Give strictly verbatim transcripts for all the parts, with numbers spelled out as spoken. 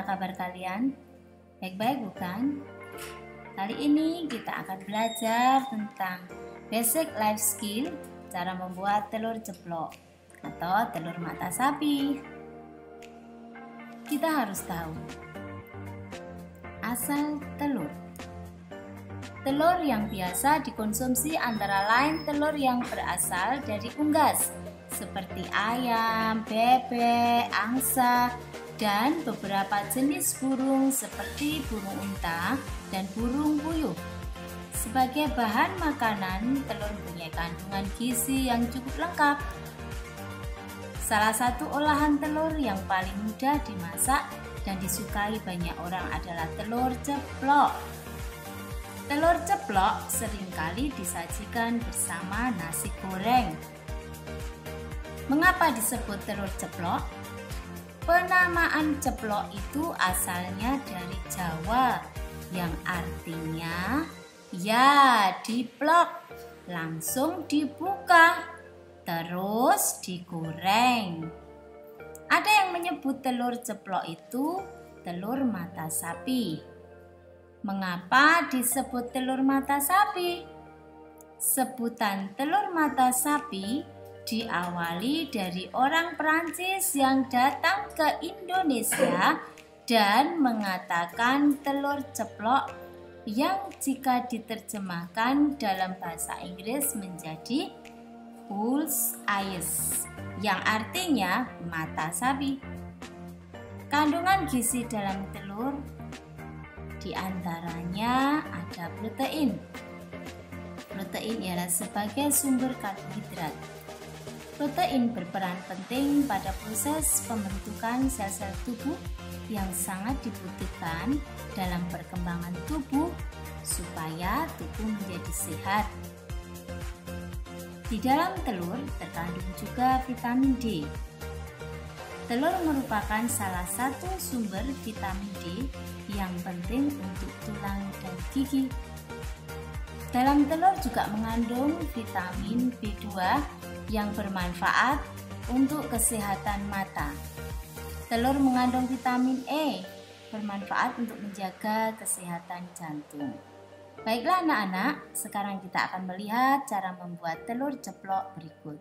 Bagaimana kabar kalian? Baik-baik bukan? Kali ini kita akan belajar tentang basic life skill, cara membuat telur ceplok atau telur mata sapi. Kita harus tahu asal telur. Telur yang biasa dikonsumsi antara lain telur yang berasal dari unggas seperti ayam, bebek, angsa, dan beberapa jenis burung seperti burung unta dan burung puyuh. Sebagai bahan makanan, telur mempunyai kandungan gizi yang cukup lengkap. Salah satu olahan telur yang paling mudah dimasak dan disukai banyak orang adalah telur ceplok. Telur ceplok seringkali disajikan bersama nasi goreng. Mengapa disebut telur ceplok? Penamaan ceplok itu asalnya dari Jawa yang artinya ya diplok, langsung dibuka, terus digoreng. Ada yang menyebut telur ceplok itu telur mata sapi. Mengapa disebut telur mata sapi? Sebutan telur mata sapi diawali dari orang Perancis yang datang ke Indonesia dan mengatakan telur ceplok yang jika diterjemahkan dalam bahasa Inggris menjadi bull's eyes, yang artinya mata sapi. Kandungan gizi dalam telur di antaranya ada protein. Protein ialah sebagai sumber karbohidrat. Protein berperan penting pada proses pembentukan sel-sel tubuh yang sangat dibutuhkan dalam perkembangan tubuh supaya tubuh menjadi sehat. Di dalam telur terkandung juga vitamin D. Telur merupakan salah satu sumber vitamin D yang penting untuk tulang dan gigi. Dalam telur juga mengandung vitamin B dua yang bermanfaat untuk kesehatan mata. Telur mengandung vitamin E, bermanfaat untuk menjaga kesehatan jantung. Baiklah anak-anak, sekarang kita akan melihat cara membuat telur ceplok berikut.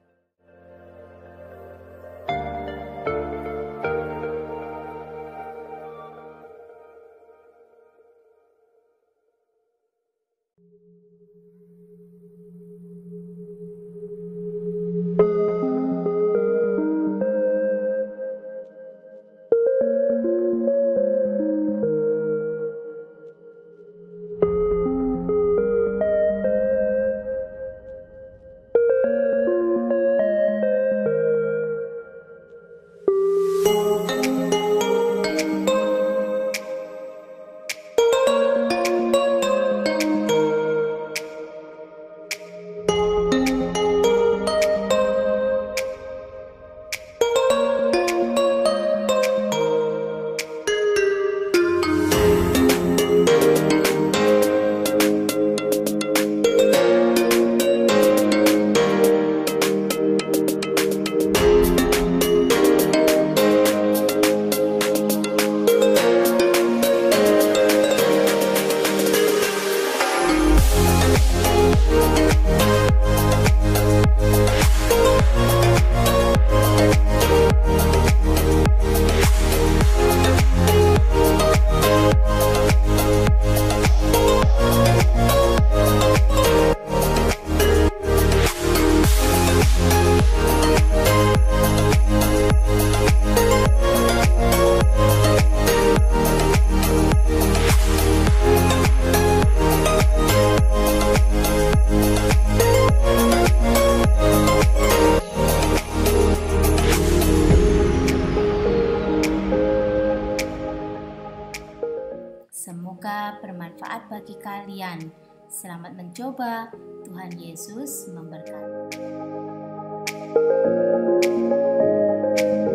Semoga bermanfaat bagi kalian. Selamat mencoba. Tuhan Yesus memberkati.